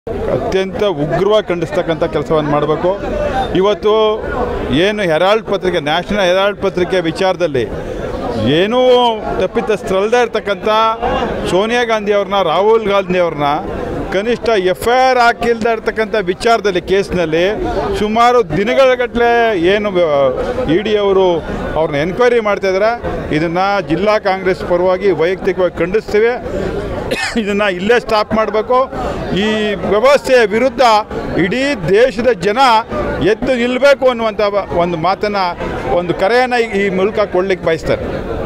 ಅತ್ಯಂತ ಉಗ್ರವಾಗಿ ಖಂಡಿಸ್ತಕ್ಕಂಥ ಕೆಲಸವನ್ನು ಮಾಡಬೇಕು. ಇವತ್ತು ಏನು ಹೆರಾಲ್ಡ್ ಪತ್ರಿಕೆ, ನ್ಯಾಷನಲ್ ಹೆರಾಲ್ಡ್ ಪತ್ರಿಕೆ ವಿಚಾರದಲ್ಲಿ ಏನೂ ತಪ್ಪಿತಸ್ಥರಲ್ಲದೆ ಇರ್ತಕ್ಕಂಥ ಸೋನಿಯಾ ಗಾಂಧಿ ಅವ್ರನ್ನ, ರಾಹುಲ್ ಗಾಂಧಿ ಅವ್ರನ್ನ ಕನಿಷ್ಠ FIR ಹಾಕಿಲ್ದೇ ಇರ್ತಕ್ಕಂಥ ವಿಚಾರದಲ್ಲಿ ಕೇಸ್ನಲ್ಲಿ ಸುಮಾರು ದಿನಗಳಗಟ್ಟಲೆ ಏನು ED ಅವರು ಅವ್ರನ್ನ ಎನ್ಕ್ವೈರಿ ಮಾಡ್ತಾಯಿದ್ದಾರೆ. ಇದನ್ನು ಜಿಲ್ಲಾ ಕಾಂಗ್ರೆಸ್ ಪರವಾಗಿ ವೈಯಕ್ತಿಕವಾಗಿ ಖಂಡಿಸ್ತೀವಿ. ಇದನ್ನು ಇಲ್ಲೇ ಸ್ಟಾಪ್ ಮಾಡಬೇಕು. ಈ ವ್ಯವಸ್ಥೆಯ ವಿರುದ್ಧ ಇಡೀ ದೇಶದ ಜನ ಎದ್ದು ನಿಲ್ಲಬೇಕು ಅನ್ನುವಂಥ ಒಂದು ಮಾತನ್ನು, ಒಂದು ಕರೆಯನ್ನು ಈ ಮೂಲಕ ಕೊಡಲಿಕ್ಕೆ ಬಯಸ್ತಾರೆ.